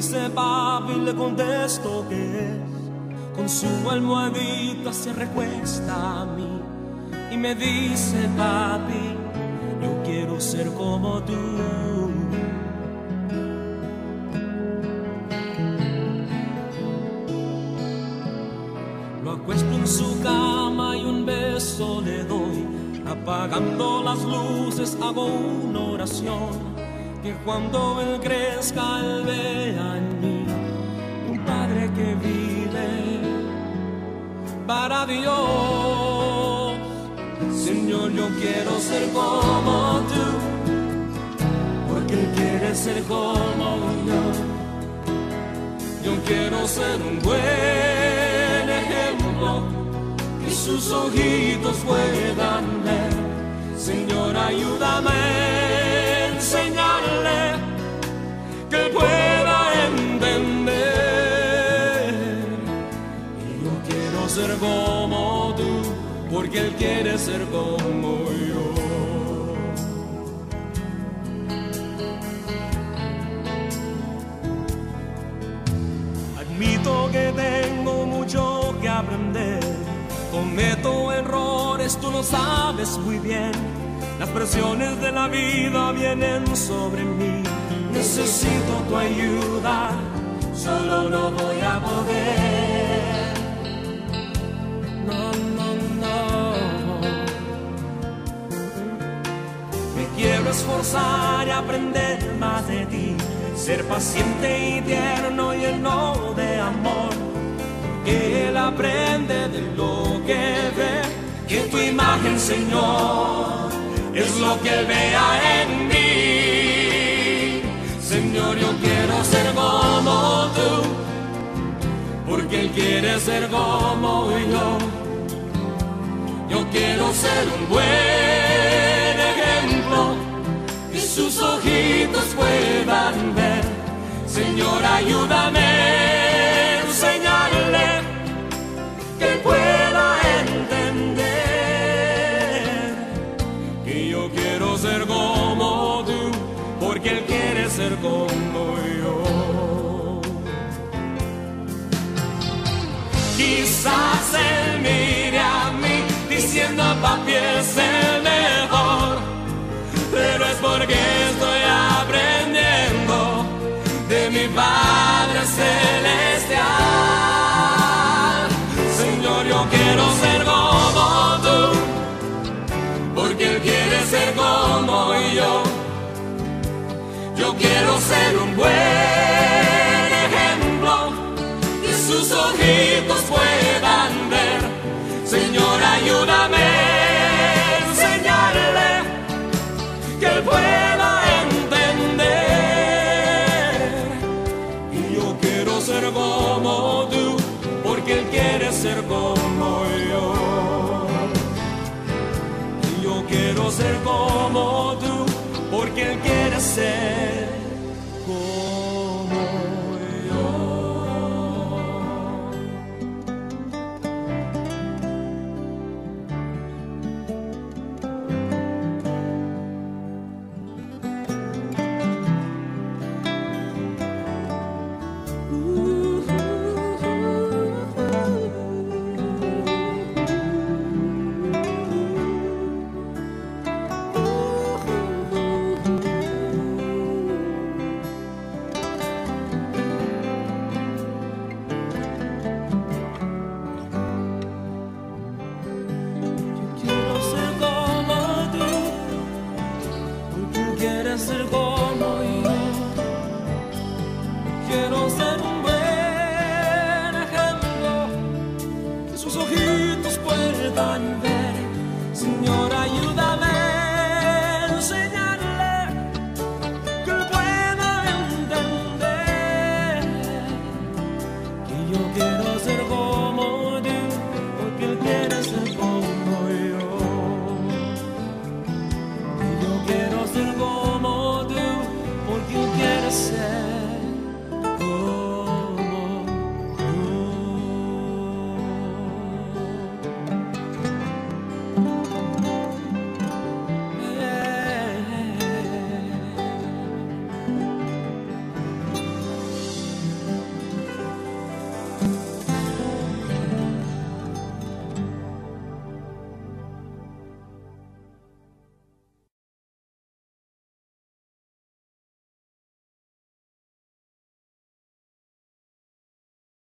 dice papi, le contesto que es. Con su almohadita se recuesta a mí y me dice papi, yo quiero ser como tú. Lo acuesto en su cama y un beso le doy. Apagando las luces hago una oración, que cuando él crezca él vea en mí un padre que vive para Dios. Señor, yo quiero ser como tú, porque él quiere ser como yo. Yo quiero ser un buen ejemplo que sus ojitos puedan ver. Señor, ayúdame a enseñarle que él pueda entender. Y yo quiero ser como tú, porque él quiere ser como yo. Admito que tengo mucho que aprender. Cometo errores, tú lo sabes muy bien. Las presiones de la vida vienen sobre mí. Necesito tu ayuda, solo no voy a poder. No, no, no. Me quiero esforzar y aprender más de ti, ser paciente y tierno y lleno de amor, que él aprende de lo que ve, que tu imagen, Señor, es lo que él vea en mí. Señor, yo quiero ser como tú, porque él quiere ser como yo. Yo quiero ser un buen ejemplo que sus ojitos puedan ver. Señor, ayúdame a enseñarle que él pueda entender que yo quiero ser como tú, porque él quiere ser como yo. Quizás él mire a mí diciendo papi es el mejor, pero es porque estoy aprendiendo de mi Padre Celestial. Señor, yo quiero ser como tú, porque él quiere ser como yo. Yo quiero ser un buen ejemplo que sus ojitos puedan ver. Señor, ayúdame a enseñarle que él pueda entender. Y yo quiero ser como tú, porque él quiere ser como yo. Y yo quiero ser como tú, porque él quiere ser como yo. Ser como yo, quiero ser un buen ejemplo que sus ojitos puedan ver. Señor, ayúdame a enseñar